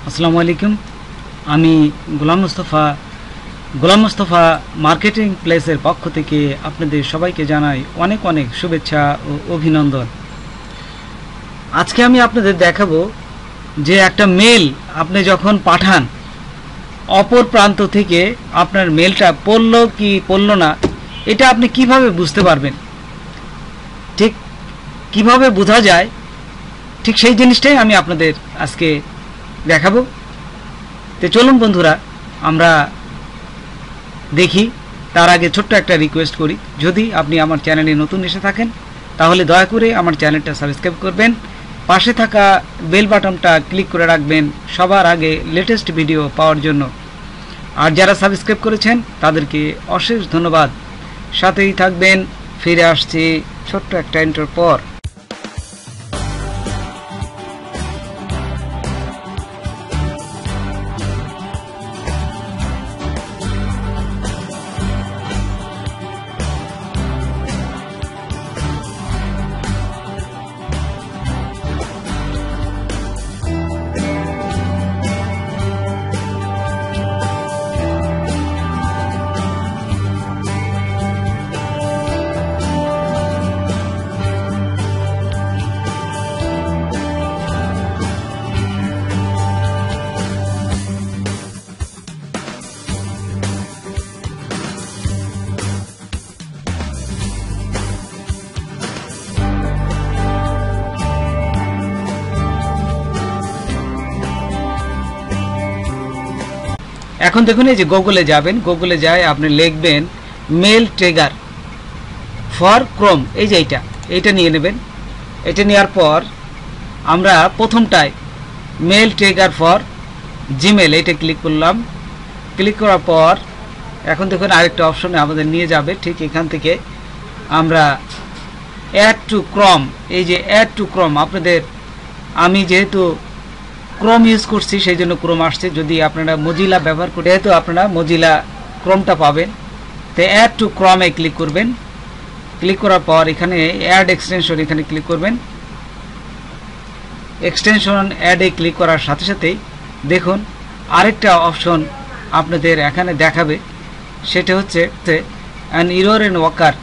আসসালামু আলাইকুম। আমি গোলাম মুস্তফা মার্কেটিং প্লেসের পক্ষ থেকে আপনাদের সবাইকে জানাই অনেক অনেক শুভেচ্ছা ও অভিনন্দন। আজকে আমি আপনাদের দেখাবো যে একটা মেল আপনি যখন পাঠান, অপর প্রান্ত থেকে আপনার মেলটা পড়লো কি পড়লো না, এটা আপনি কিভাবে বুঝতে পারবেন, ঠিক কিভাবে বোঝা যায়, ঠিক সেই জিনিসটাই আমি আপনাদের আজকে দেখাবো। তো চলুন বন্ধুরা আমরা দেখি। তার আগে ছোট্ট একটা রিকোয়েস্ট করি, যদি আপনি আমার চ্যানেলে নতুন এসে থাকেন তাহলে দয়া করে আমার চ্যানেলটা সাবস্ক্রাইব করবেন, পাশে থাকা বেল বাটনটা ক্লিক করে রাখবেন সবার আগে লেটেস্ট ভিডিও পাওয়ার জন্য। আর যারা সাবস্ক্রাইব করেছেন তাদেরকে অশেষ ধন্যবাদ। সাথেই থাকবেন, ফিরে আসছি ছোট্ট একটা ইন্টার পর। এখন দেখুন, এই যে গুগলে যাবেন, গুগলে যায় আপনি লিখবেন মেল ট্রিগার ফর ক্রোম, এই যে এইটা নিয়ে নেবেন। এটা নেওয়ার পর আমরা প্রথমটায় মেল ট্রিগার ফর জিমেল, এটা ক্লিক করলাম। ক্লিক করার পর এখন দেখুন আরেকটা অপশনে আমাদের নিয়ে যাবে। ঠিক এখান থেকে আমরা অ্যাড টু ক্রোম, এই যে অ্যাড টু ক্রোম, আপনাদের আমি যেহেতু ক্রোম ইউজ করছি সেই জন্য ক্রোম আসছে। যদি আপনারা মজিলা ব্যবহার করে যেহেতু আপনারা মজিলা ক্রোমটা পাবেন। তো অ্যাড টু ক্রোমে ক্লিক করবেন। ক্লিক করার পর এখানে অ্যাড এক্সটেনশন, এখানে ক্লিক করবেন। এক্সটেনশন অ্যাডে ক্লিক করার সাথে সাথেই দেখুন আরেকটা অপশন আপনাদের এখানে দেখাবে, সেটা হচ্ছে অ্যান ইরর এন্ড ওয়াকার।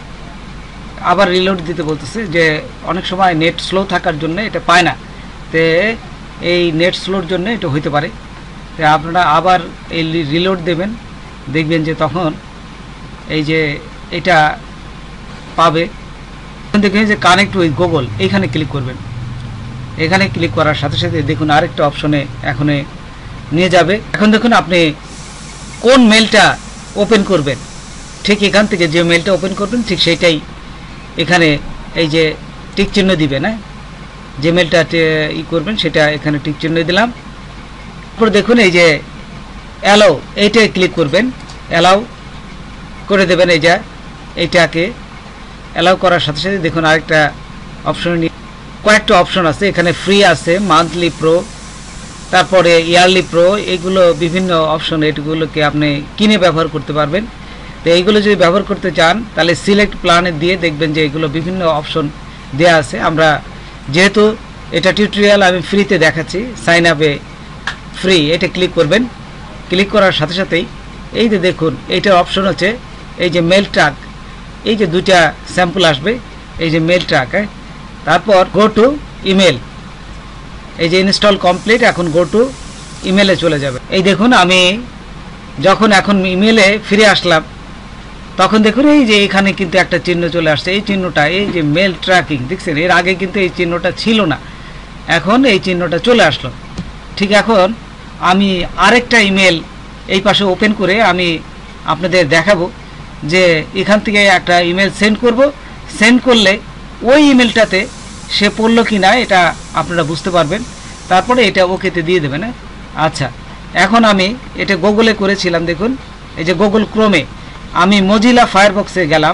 আবার রিলোড দিতে বলতেছে, যে অনেক সময় নেট স্লো থাকার জন্য এটা পায় না। তো এই নেট স্লোর জন্য এটা হইতে পারে। তো আপনারা আবার এই রিলোড দেবেন, দেখবেন যে তখন এই যে এটা পাবে। দেখবেন যে কানেক্ট উইথ গুগল, এইখানে ক্লিক করবেন। এখানে ক্লিক করার সাথে সাথে দেখুন আরেকটা অপশনে এখন নিয়ে যাবে। এখন দেখুন আপনি কোন মেলটা ওপেন করবেন, ঠিক এখান থেকে যে মেলটা ওপেন করবেন ঠিক সেইটাই এখানে এই যে টিক চিহ্ন দিবেন। হ্যাঁ, যে মেলটা করবেন সেটা এখানে টিক চিহ্ন দিলাম। তারপর দেখুন এই যে অ্যালাউ, এইটাই ক্লিক করবেন, অ্যালাউ করে দেবেন। এই যে এইটাকে অ্যালাউ করার সাথে সাথে দেখুন আরেকটা অপশন, কয়েকটা অপশন আছে এখানে। ফ্রি আছে, মান্থলি প্রো, তারপরে ইয়ারলি প্রো, এগুলো বিভিন্ন অপশন। এগুলোকে আপনি কিনে ব্যবহার করতে পারবেন। তো এইগুলো যদি ব্যবহার করতে চান তাহলে সিলেক্ট প্ল্যানে দিয়ে দেখবেন যে এগুলো বিভিন্ন অপশন দেওয়া আছে। আমরা যেহেতু এটা টিউটোরিয়াল আমি ফ্রিতে দেখাচ্ছি, সাইন আপে ফ্রি, এটা ক্লিক করবেন। ক্লিক করার সাথে সাথেই এই যে দেখুন এইটার অপশন হচ্ছে এই যে মেল ট্র্যাক, এই যে দুইটা স্যাম্পল আসবে, এই যে মেল ট্র্যাক। তারপর গো টু ইমেল, এই যে ইনস্টল কমপ্লিট, এখন গো টু ইমেলে চলে যাবে। এই দেখুন আমি যখন এখন ইমেলে ফিরে আসলাম তখন দেখুন এই যে এখানে কিন্তু একটা চিহ্ন চলে আসছে। এই চিহ্নটা, এই যে মেল ট্র্যাকিং, দেখছেন এর আগে কিন্তু এই চিহ্নটা ছিল না, এখন এই চিহ্নটা চলে আসলো। ঠিক এখন আমি আরেকটা ইমেল এই পাশে ওপেন করে আমি আপনাদের দেখাবো যে এখান থেকে একটা ইমেল সেন্ড করব। সেন্ড করলে ওই ইমেলটাতে সে পড়লো কি না এটা আপনারা বুঝতে পারবেন। তারপরে এটা ওকেতে দিয়ে দেবেন। আচ্ছা, এখন আমি এটা গুগলে করেছিলাম, দেখুন এই যে গুগল ক্রোমে আমি মজিলা ফায়ারবক্সে গেলাম।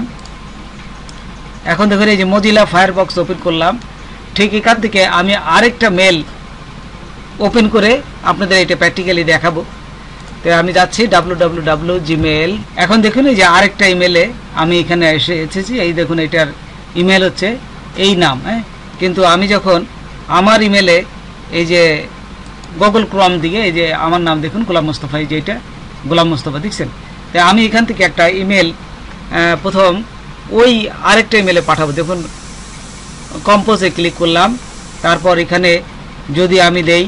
এখন দেখুন এই যে মজিলা ফায়ারবক্স ওপেন করলাম। ঠিক এখান থেকে আমি আরেকটা মেল ওপেন করে আপনাদের এটা প্র্যাকটিক্যালি দেখাবো। তো আমি যাচ্ছি www.gmail। এখন দেখুন এই যে আরেকটা ইমেলে আমি এখানে এসেছি। এই দেখুন এটার ইমেল হচ্ছে এই নাম, কিন্তু আমি যখন আমার ইমেলে এই যে গুগল ক্রোম দিকে এই যে আমার নাম দেখুন গোলাম মোস্তফা, এই যে এটা গোলাম মোস্তফা দেখছেন। তো আমি এখান থেকে একটা ইমেল প্রথম ওই আরেকটা ইমেলে পাঠাবো। দেখুন কম্পোজে ক্লিক করলাম, তারপর এখানে যদি আমি দেই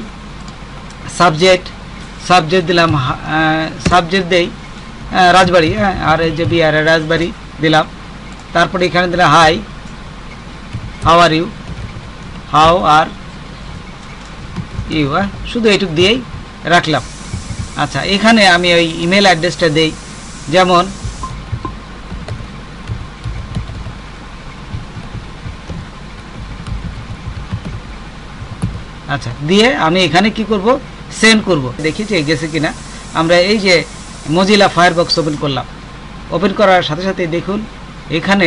সাবজেক্ট দিলাম, সাবজেক্ট দেই রাজবাড়ি, হ্যাঁ, আর এই যে বিহার রাজবাড়ি দিলাম। তারপরে এখানে দিলাম হাই, হাউ আর ইউ, শুধু এইটুকু দিয়েই রাখলাম। আচ্ছা, এখানে আমি ওই ইমেল অ্যাড্রেসটা দেই, যেমন আচ্ছা দিয়ে আমি এখানে কি করব, সেন্ড করব। দেখি যে গেছে কিনা। আমরা এই যে মজিলা ফায়ারবক্স ওপেন করলাম, ওপেন করার সাথে সাথে দেখুন এখানে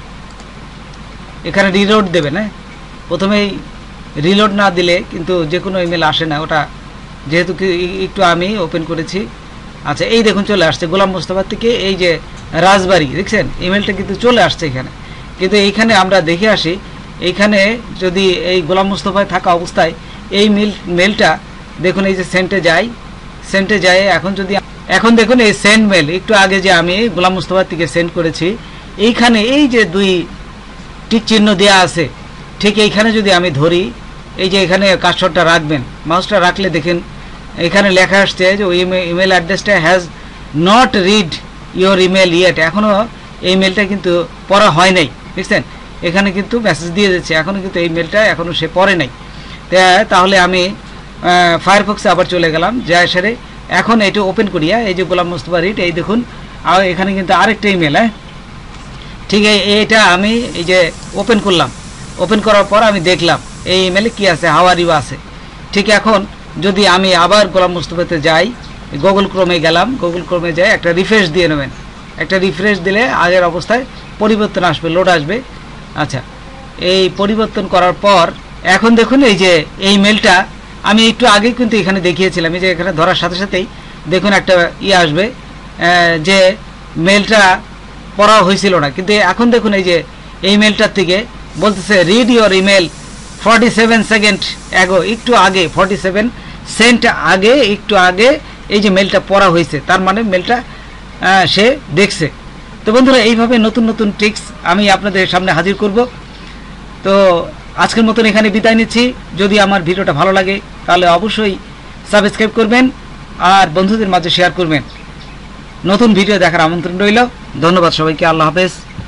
রিলোড দেবেন। হ্যাঁ, প্রথমেই রিলোড না দিলে কিন্তু যে কোনো ইমেল আসে না, ওটা যেহেতু একটু আমি ওপেন করেছি। আচ্ছা, এই দেখুন চলে আসছে গোলাম মোস্তফা থেকে এই যে রাজবাড়ি, দেখছেন ইমেলটা কিন্তু চলে আসছে এখানে। কিন্তু এইখানে আমরা দেখে আসি, এইখানে যদি এই গোলাম মোস্তফায় থাকা অবস্থায় এই মেলটা দেখুন এই যে সেন্টে যায়। এখন দেখুন এই সেন্ড মেল, একটু আগে যে আমি গোলাম মোস্তফা থেকে সেন্ড করেছি, এইখানে এই যে 2 টিক চিহ্ন দেওয়া আছে, ঠিক এইখানে যদি আমি ধরি, এই যে এখানে কার্সরটা রাখবেন, মাউসটা রাখলে দেখেন এখানে লেখা আসছে যে ওই ইমেল অ্যাড্রেসটা has not read your email yet. এখনও এই মেলটা কিন্তু পড়া হয় নাই, বুঝছেন, এখানে কিন্তু মেসেজ দিয়ে দিচ্ছে, এখনও কিন্তু এই মেলটা এখনও সে পড়ে নাই। তাহলে আমি ফায়ারফক্সে আবার চলে গেলাম, যায় সেরে এখন এটা ওপেন করিয়া এই যে গোলাম মোস্তফা রিড, এই দেখুন এখানে কিন্তু আরেকটা ইমেল, হ্যাঁ ঠিক এইটা আমি এই যে ওপেন করলাম, ওপেন করার পর আমি দেখলাম এই ইমেলে কি আছে, হাউ আর ইউ আছে। ঠিক এখন যদি আমি আবার গোলাম মোস্তফাতে যাই, গুগল ক্রোমে গেলাম, গুগল ক্রোমে যাই একটা রিফ্রেশ দিয়ে নেবেন, একটা রিফ্রেশ দিলে আগের অবস্থায় পরিবর্তন আসবে, লোড আসবে। আচ্ছা, এই পরিবর্তন করার পর এখন দেখুন এই যে এই মেলটা আমি একটু আগেই কিন্তু এখানে দেখিয়েছিলাম, এই যে এখানে ধরার সাথে সাথেই দেখুন একটা আসবে যে মেলটা পড়া হয়েছিল না, কিন্তু এখন দেখুন এই যে এই মেলটার থেকে বলতেছে read your email 47 seconds ago, একটু আগে 47 সেকেন্ড আগে একটু আগে এই যে মেলটা পড়া হয়েছে, তার মানে মেলটা সে দেখছে। তো বন্ধুরা, এইভাবে নতুন নতুন ট্রিক্স আমি আপনাদের সামনে হাজির করব। তো আজকের মতন এখানে বিদায় নিচ্ছি। যদি আমার ভিডিওটা ভালো লাগে তাহলে অবশ্যই সাবস্ক্রাইব করবেন আর বন্ধুদের মাঝে শেয়ার করবেন। নতুন ভিডিও দেখার আমন্ত্রণ রইল। ধন্যবাদ সবাইকে। আল্লাহ হাফেজ।